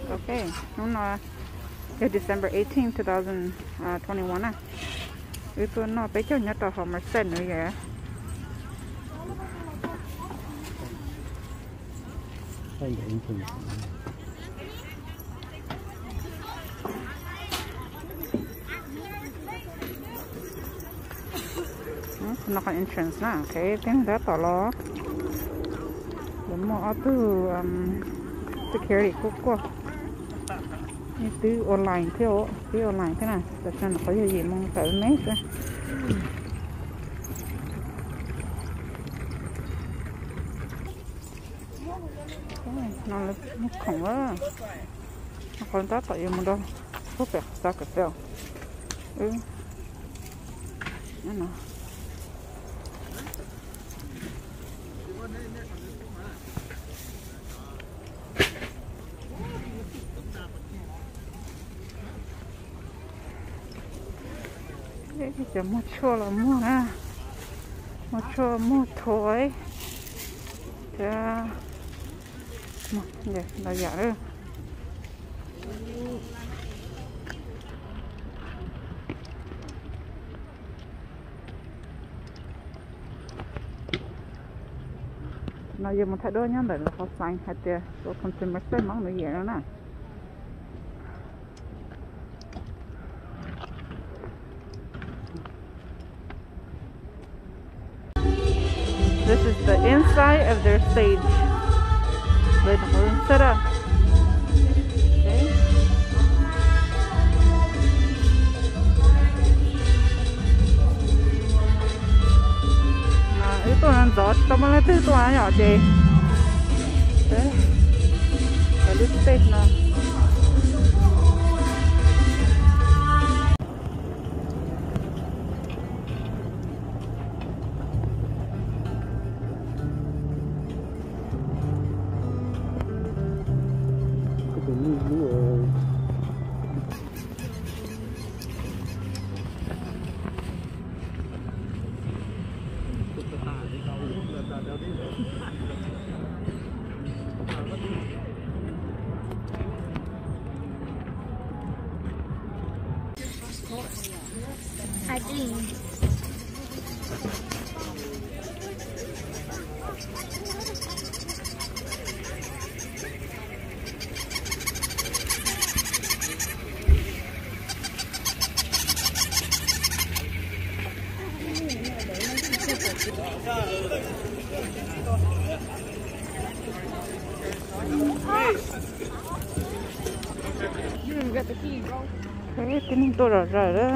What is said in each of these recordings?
Okay, it's December 18, 2021. It's not a picture of Merced New Year. Nó có entrance nè, cái tiếng đó tỏ lo. Đúng mà từ security của như từ online theo từ online thế này, tại sao nó có gì mong phải mấy chứ? Nó là nó khổng quá, nó còn tát tại gì mà đâu, có vẻ sao cái sao? Nó cái giờ mua chua là mua ha, mua chua mua thổi, cho để là giả đó. Now giờ mình thay đổi nhá, để là họ sign hết there, so consumer Merced Hmong New Year đó nè. This is the inside of their stage. Lên hướng set up. Okay. Cáiตัวนั้นจอดต้องมาเล่นตัวนั้นเหรอเจเอ๊ะแต่ดูสเตจนะ I do. You didn't get the key, bro. Cái tính tôi rồi đó.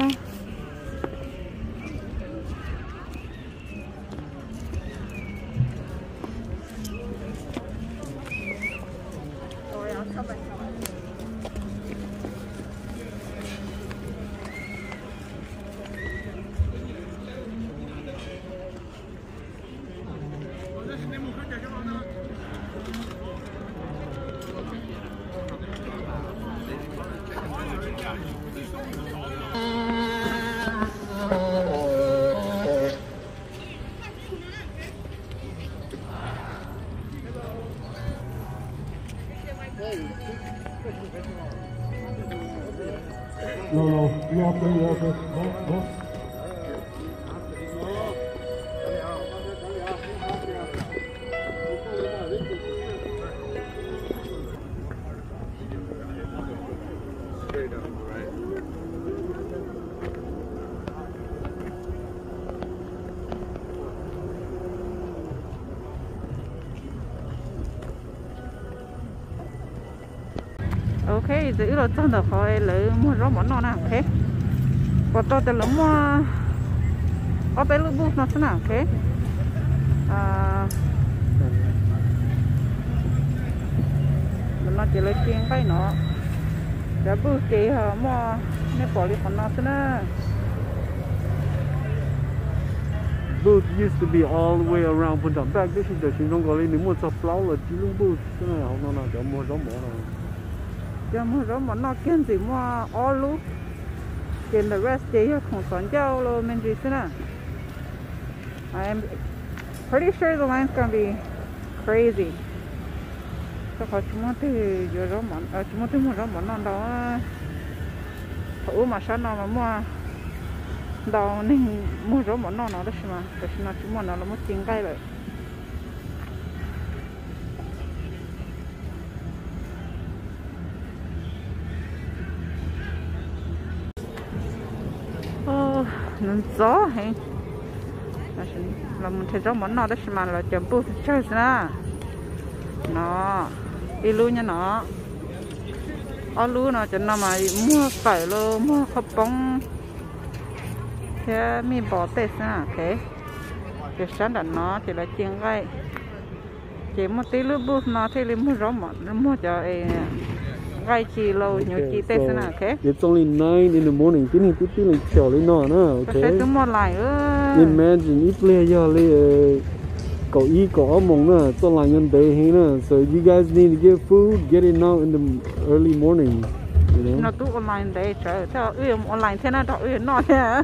No, you up there, go. Ok, giữ rồi trong đó khỏi lấy mua rau món nào ok. Và tôi sẽ lấy mua ở bên lúc bút nó thế nào ok. Mình nói chỉ lấy tiền cái nó để bút chỉ hả mua nếu bỏ đi còn nó thế nào. Booth used to be all the way around but back this is the Shinong Goli nếu mua sập lâu là chỉ luôn booth thế này không nào để mua rau mỏ nào. Giờ mua rau mỏ nó kiên gì mua all lúc. Then the rest day không soạn giao lo mình gì thế nào. I'm pretty sure the line's gonna be crazy. cho họ chúng nó thì giờ đó mà chúng nó thì mua đó mà nó đó thử mà sao nó mà mua đó nên mua đó mà nó đó mà để nó chúng nó là một tiếng cái rồi nó gió hay là mình thấy gió món nó đó mà là chấm bút chơi ra nó đi luôn nha nó ở luôn nó cho nó mà mua cải luôn mua khắp bông thế mình bỏ tết ra thế để sáng đặt nó chỉ là chiên gai chỉ một tí lúa bút nó thì lấy mua gió món nó mua cho gai chi lâu nhiều chi tết ra thế it's only 9 in the morning tí này tí lên chiều lên nó okay sẽ cứ mua lại imagine ít lê giờ lê cậu ý có mong nữa cho lại nhân tế hay nữa so you guys need to get food get it now in the early morning you know nó tụ online đấy trời theo online thế nào đó nó thế